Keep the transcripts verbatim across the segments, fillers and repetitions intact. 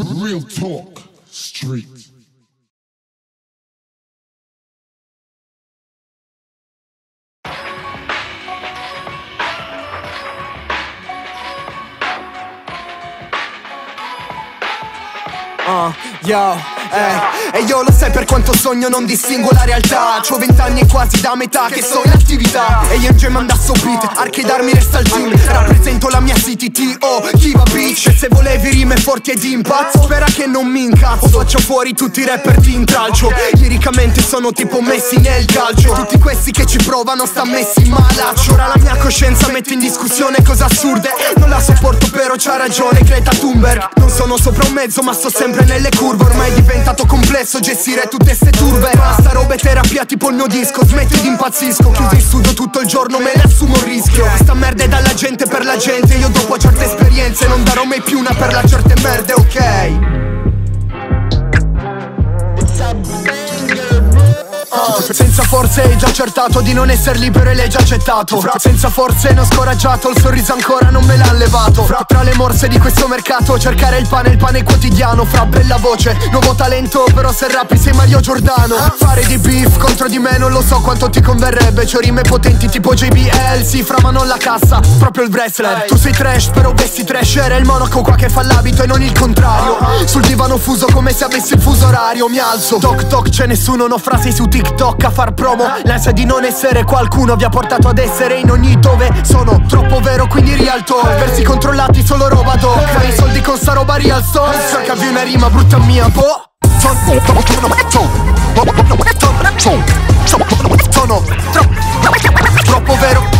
Real talk, street. Uh, yo, eh, e io lo sai per quanto sogno non distingo la realtà. C'ho vent'anni e quasi da metà che sto in attività. E io in gem mandasso beat, archedarmi resta al gym. Rappresento la mia city T O, Kiva Beach. E se volevi rime forti ed impact, spera che non mi incazzo. Faccio fuori tutti i rapper di intralcio. Liricamente sono tipo messi nel calcio. Tutti questi che ci provano sta messi in malaccio. Ora la mia coscienza mette in discussione cose assurde. Non la sopporto però c'ha ragione Greta Thunberg. Non sono sopra un mezzo ma sto sempre nelle curve. Ormai è diventato complesso gestire tutte ste turbe. Basta roba e terapia tipo il mio disco. Smetti di impazzisco. Chiuso in studio tutto il giorno me ne assumo il rischio. Questa merda è dalla gente per la gente. Io dopo certe esperienze non darò mai più una per la certe merde, ok? Senza forze hai già accertato di non essere libero e l'hai già accettato. Senza forze non scoraggiato, il sorriso ancora non me l'ha levato. Fra, tra le morse di questo mercato cercare il pane, il pane quotidiano. Fra bella voce, nuovo talento, però se rappi sei Mario Giordano. Fare di beef contro di me non lo so quanto ti converrebbe. C'ho rime potenti tipo J B L, sì fra ma non la cassa, proprio il wrestler. Tu sei trash però vesti trash, era il monaco qua che fa l'abito e non il contrario. Sul divano fuso come se avessi il fuso orario. Mi alzo, toc toc c'è nessuno, no frasi su TikTok a far promo. L'ansia di non essere qualcuno vi ha portato ad essere in ogni dove. Sono troppo vero quindi real talk. Versi controllati solo roba doc. Fai i soldi con sta roba real talk. Cercavi una rima brutta mia boh. Sono troppo vero.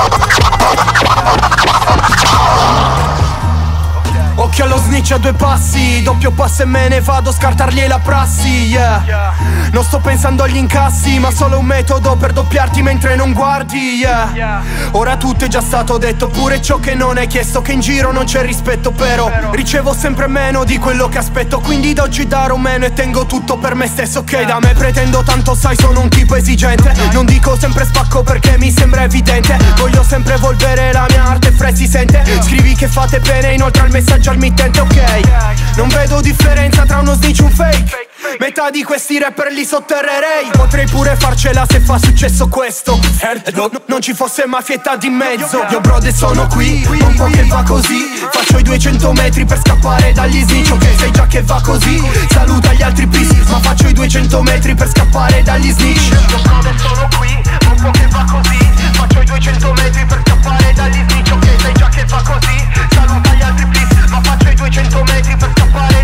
Occhio allo snitch a due passi, doppio passo e me ne vado a scartargli la prassi, yeah. Non sto pensando agli incassi, ma solo un metodo per doppiarti mentre non guardi, yeah. Ora tutto è già stato detto, pure ciò che non hai chiesto. Che in giro non c'è rispetto però ricevo sempre meno di quello che aspetto. Quindi da oggi darò meno e tengo tutto per me stesso, ok? Da me pretendo tanto, sai, sono un tipo esigente. Non dico sempre spacco perché mi sembra evidente. Voglio sempre evolvere la mia arte, fre si sente. Scrivi che fate bene, inoltre al messaggio al mittente, ok? Non vedo differenza tra uno snitch e un fake. Metà di questi rapper li sotterrerei. Potrei pure farcela se fa successo questo. no, no, Non ci fosse mafietta di mezzo. Io brode sono qui, un po' che va così. Faccio i duecento metri per scappare dagli snitch. Ok, sai già che va così. Saluta gli altri please, ma faccio i duecento metri per scappare dagli snitch. Io brode sono qui, un po' che va così. Faccio i duecento metri per scappare dagli snitch. Ok, sai già che va così. Saluta gli altri please, ma faccio i duecento metri per scappare